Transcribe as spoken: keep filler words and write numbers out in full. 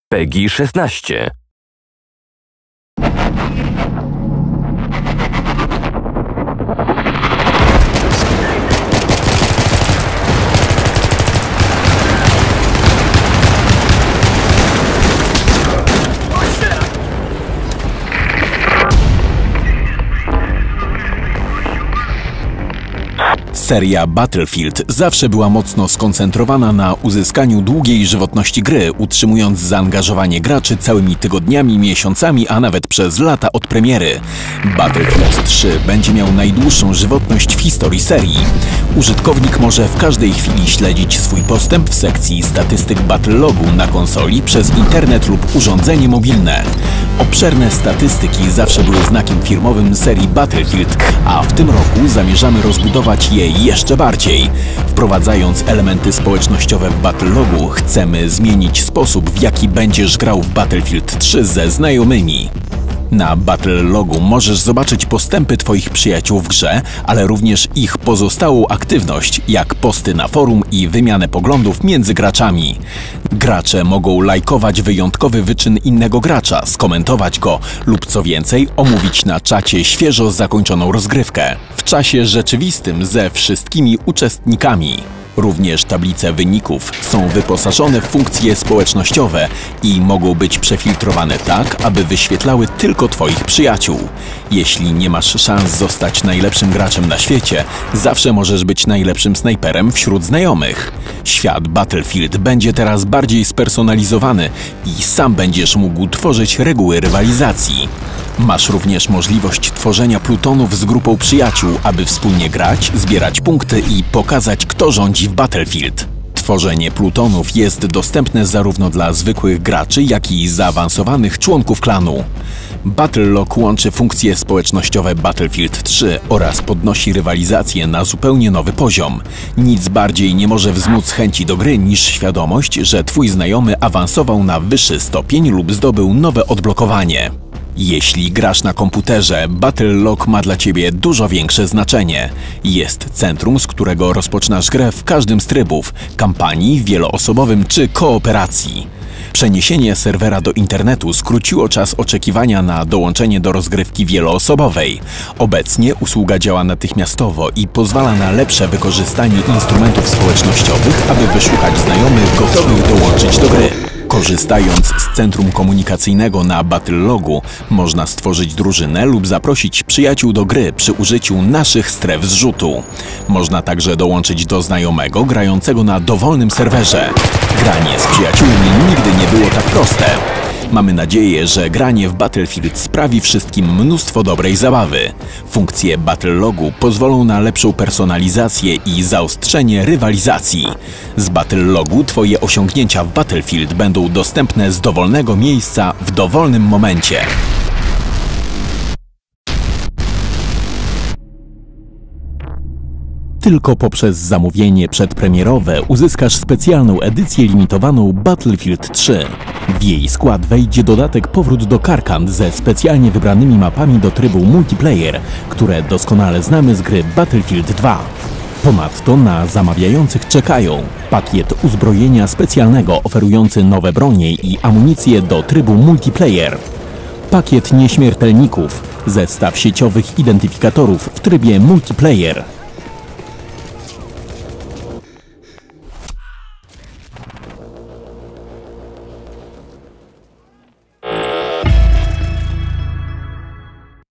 PEGI szesnaście. Seria Battlefield zawsze była mocno skoncentrowana na uzyskaniu długiej żywotności gry, utrzymując zaangażowanie graczy całymi tygodniami, miesiącami, a nawet przez lata od premiery. Battlefield trzy będzie miał najdłuższą żywotność w historii serii. Użytkownik może w każdej chwili śledzić swój postęp w sekcji statystyk Battle Logu na konsoli przez internet lub urządzenie mobilne. Obszerne statystyki zawsze były znakiem firmowym serii Battlefield, a w tym roku zamierzamy rozbudować je jeszcze bardziej. Wprowadzając elementy społecznościowe w Battle Logu, chcemy zmienić sposób, w jaki będziesz grał w Battlefield trzy ze znajomymi. Na Battle Logu możesz zobaczyć postępy Twoich przyjaciół w grze, ale również ich pozostałą aktywność, jak posty na forum i wymianę poglądów między graczami. Gracze mogą lajkować wyjątkowy wyczyn innego gracza, skomentować go lub co więcej, omówić na czacie świeżo zakończoną rozgrywkę w czasie rzeczywistym ze wszystkimi uczestnikami. Również tablice wyników są wyposażone w funkcje społecznościowe i mogą być przefiltrowane tak, aby wyświetlały tylko Twoich przyjaciół. Jeśli nie masz szans zostać najlepszym graczem na świecie, zawsze możesz być najlepszym snajperem wśród znajomych. Świat Battlefield będzie teraz bardziej spersonalizowany i sam będziesz mógł tworzyć reguły rywalizacji. Masz również możliwość tworzenia plutonów z grupą przyjaciół, aby wspólnie grać, zbierać punkty i pokazać, kto rządzi w Battlefield. Tworzenie plutonów jest dostępne zarówno dla zwykłych graczy, jak i zaawansowanych członków klanu. Battle Log łączy funkcje społecznościowe Battlefield trzy oraz podnosi rywalizację na zupełnie nowy poziom. Nic bardziej nie może wzmóc chęci do gry niż świadomość, że Twój znajomy awansował na wyższy stopień lub zdobył nowe odblokowanie. Jeśli grasz na komputerze, Battle Log ma dla Ciebie dużo większe znaczenie. Jest centrum, z którego rozpoczynasz grę w każdym z trybów – kampanii, wieloosobowym czy kooperacji. Przeniesienie serwera do internetu skróciło czas oczekiwania na dołączenie do rozgrywki wieloosobowej. Obecnie usługa działa natychmiastowo i pozwala na lepsze wykorzystanie instrumentów społecznościowych, aby wyszukać znajomych gotowych dołączyć do gry. Korzystając z centrum komunikacyjnego na Battle Logu, można stworzyć drużynę lub zaprosić przyjaciół do gry przy użyciu naszych stref zrzutu. Można także dołączyć do znajomego grającego na dowolnym serwerze. Granie z przyjaciółmi nigdy nie było tak proste. Mamy nadzieję, że granie w Battlefield sprawi wszystkim mnóstwo dobrej zabawy. Funkcje Battle Logu pozwolą na lepszą personalizację i zaostrzenie rywalizacji. Z Battle Logu Twoje osiągnięcia w Battlefield będą dostępne z dowolnego miejsca w dowolnym momencie. Tylko poprzez zamówienie przedpremierowe uzyskasz specjalną edycję limitowaną Battlefield trzy. W jej skład wejdzie dodatek Powrót do Karkand ze specjalnie wybranymi mapami do trybu multiplayer, które doskonale znamy z gry Battlefield dwa. Ponadto na zamawiających czekają pakiet uzbrojenia specjalnego oferujący nowe bronie i amunicję do trybu multiplayer, pakiet nieśmiertelników, zestaw sieciowych identyfikatorów w trybie multiplayer,